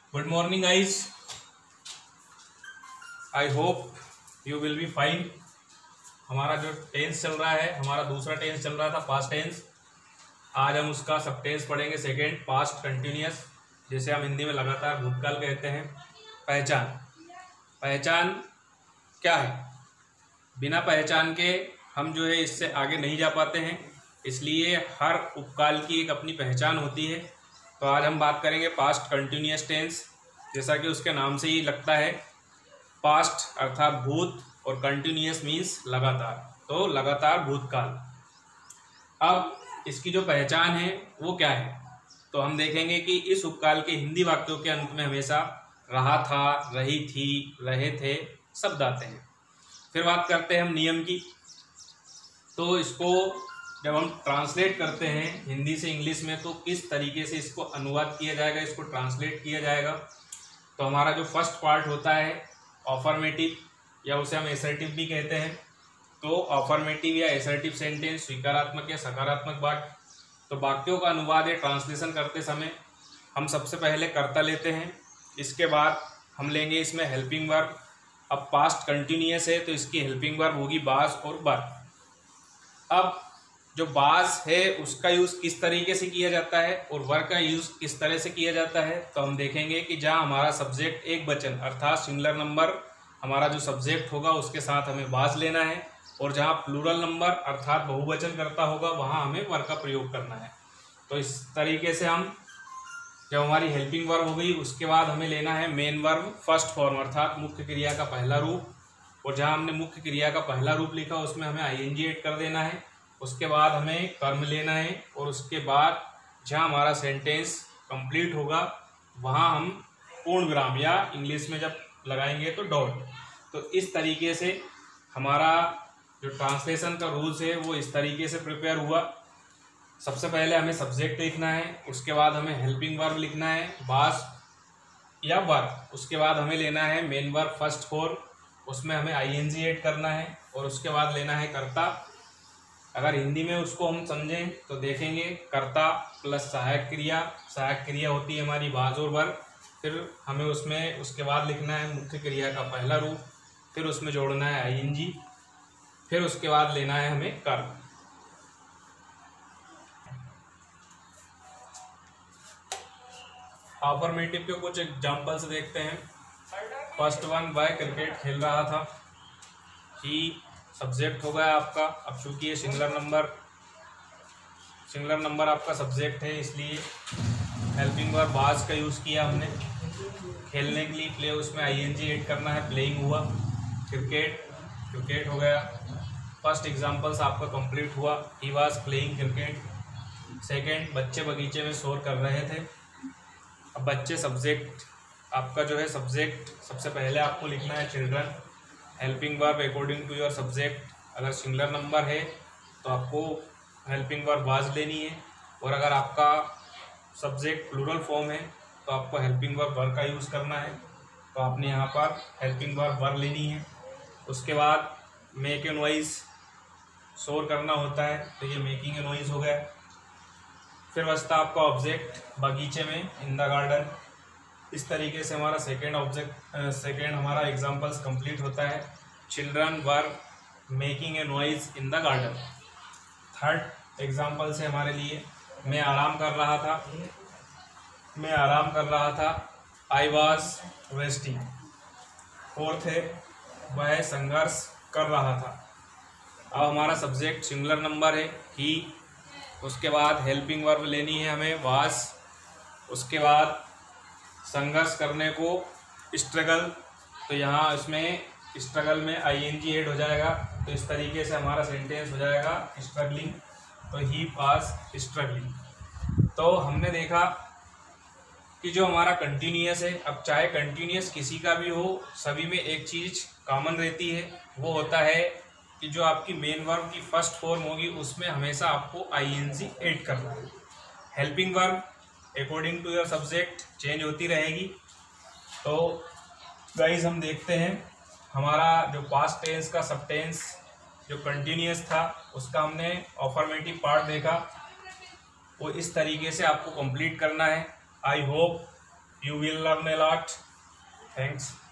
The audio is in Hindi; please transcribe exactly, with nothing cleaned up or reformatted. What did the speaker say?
Good morning guys, I hope you will be fine. हमारा जो टेंस चल रहा है, हमारा दूसरा टेंस चल रहा था पास्ट टेंस। आज हम उसका सब टेंस पढ़ेंगे, सेकेंड पास्ट कंटिन्यूअस, जिसे हम हिंदी में लगातार भूतकाल कहते हैं। पहचान, पहचान क्या है? बिना पहचान के हम जो है इससे आगे नहीं जा पाते हैं, इसलिए हर उपकाल की एक अपनी पहचान होती है। तो आज हम बात करेंगे पास्ट कंटिन्यूअस टेंस। जैसा कि उसके नाम से ही लगता है, पास्ट अर्थात भूत और कंटिन्यूअस मीन्स लगातार, तो लगातार भूतकाल। अब इसकी जो पहचान है वो क्या है, तो हम देखेंगे कि इस उपकाल के हिंदी वाक्यों के अंत में हमेशा रहा था, रही थी, रहे थे शब्द आते हैं। फिर बात करते हैं हम नियम की। तो इसको जब हम ट्रांसलेट करते हैं हिंदी से इंग्लिश में, तो किस तरीके से इसको अनुवाद किया जाएगा, इसको ट्रांसलेट किया जाएगा। तो हमारा जो फर्स्ट पार्ट होता है अफर्मेटिव, या उसे हम एसर्टिव भी कहते हैं। तो अफर्मेटिव या एसर्टिव सेंटेंस, स्वीकारात्मक या सकारात्मक वाक्य। तो वाक्यों का अनुवाद या ट्रांसलेशन करते समय हम सबसे पहले कर्ता लेते हैं, इसके बाद हम लेंगे इसमें हेल्पिंग वर्ब। अब पास्ट कंटिन्यूअस है तो इसकी हेल्पिंग वर्ब होगी बास और बर। अब जो बास है उसका यूज़ किस तरीके से किया जाता है और वर का यूज़ किस तरह से किया जाता है, तो हम देखेंगे कि जहाँ हमारा सब्जेक्ट एक वचन अर्थात सिंगुलर नंबर हमारा जो सब्जेक्ट होगा उसके साथ हमें बास लेना है, और जहाँ प्लूरल नंबर अर्थात बहुवचन करता होगा वहाँ हमें वर का प्रयोग करना है। तो इस तरीके से हम जब हमारी हेल्पिंग वर्ब हो गई, उसके बाद हमें लेना है मेन वर्ब फर्स्ट फॉर्म अर्थात मुख्य क्रिया का पहला रूप, और जहाँ हमने मुख्य क्रिया का पहला रूप लिखा उसमें हमें आईएनजी ऐड कर देना है। उसके बाद हमें कर्म लेना है, और उसके बाद जहाँ हमारा सेंटेंस कंप्लीट होगा वहाँ हम पूर्ण विराम या इंग्लिश में जब लगाएंगे तो डॉट। तो इस तरीके से हमारा जो ट्रांसलेशन का रूल्स है वो इस तरीके से प्रिपेयर हुआ। सबसे पहले हमें सब्जेक्ट लिखना है, उसके बाद हमें हेल्पिंग वर्ब लिखना है बास या वर्ब, उसके बाद हमें लेना है मेन वर्ब फर्स्ट फॉर्म, उसमें हमें आईएनजी ऐड करना है, और उसके बाद लेना है कर्ता। अगर हिंदी में उसको हम समझें तो देखेंगे कर्ता प्लस सहायक क्रिया, सहायक क्रिया होती है हमारी बाज और वर्ब। फिर हमें उसमें उसके बाद लिखना है मुख्य क्रिया का पहला रूप, फिर उसमें जोड़ना है आईएनजी, फिर उसके बाद लेना है हमें कर्म। अफर्मेटिव के कुछ एग्जाम्पल्स देखते हैं। फर्स्ट वन, वह क्रिकेट खेल रहा था। ही सब्जेक्ट हो गया आपका। अब चूंकि ये सिंगुलर नंबर सिंगुलर नंबर आपका सब्जेक्ट है, इसलिए हेल्पिंग वर्ब बाज का यूज़ किया हमने। खेलने के लिए प्ले, उसमें आईएनजी ऐड करना है, प्लेइंग हुआ। क्रिकेट, क्रिकेट हो गया। फर्स्ट एग्जांपल्स आपका कंप्लीट हुआ, he was playing cricket. Second, बच्चे बगीचे में शोर कर रहे थे। अब बच्चे सब्जेक्ट आपका जो है सब्जेक्ट सबसे पहले आपको लिखना है children. Helping verb according to your subject, अगर सिंगुलर नंबर है तो आपको हेल्पिंग वर्ब वाज लेनी है, और अगर आपका सब्जेक्ट प्लूरल फॉर्म है तो आपको हेल्पिंग वर्ब वर का यूज़ करना है। तो आपने यहाँ पर हेल्पिंग वर्ब वर लेनी है। उसके बाद मेक ए नॉइज़, शोर करना होता है, तो ये मेकिंग ए नॉइज़ हो गया। फिर बचता आपका ऑब्जेक्ट बगीचे में, इन द गार्डन। इस तरीके से हमारा सेकेंड ऑब्जेक्ट सेकेंड हमारा एग्जांपल्स कंप्लीट होता है। Children were making a noise in the garden. Third example से हमारे लिए, मैं आराम कर रहा था मैं आराम कर रहा था आई वॉज रेस्टिंग। फोर्थ है, वह संघर्ष कर रहा था। अब हमारा सब्जेक्ट सिंगुलर नंबर है ही, उसके बाद हेल्पिंग वर्ब लेनी है हमें वाज, उसके बाद संघर्ष करने को स्ट्रगल, तो यहाँ इसमें स्ट्रगल में आईएनजी ऐड हो जाएगा। तो इस तरीके से हमारा सेंटेंस हो जाएगा स्ट्रगलिंग, तो ही वाज स्ट्रगलिंग। तो हमने देखा कि जो हमारा कंटिन्यूअस है, अब चाहे कंटिन्यूअस किसी का भी हो, सभी में एक चीज़ कॉमन रहती है, वो होता है कि जो आपकी मेन वर्ब की फर्स्ट फॉर्म होगी उसमें हमेशा आपको आईएनजी ऐड करना है। Helping verb according to your subject change होती रहेगी। तो गाइस हम देखते हैं हमारा जो पास्ट टेंस का सब टेंस जो कंटिन्यूअस था उसका हमने अफर्मेटिव पार्ट देखा, वो इस तरीके से आपको कंप्लीट करना है। I hope You will learn a lot. Thanks.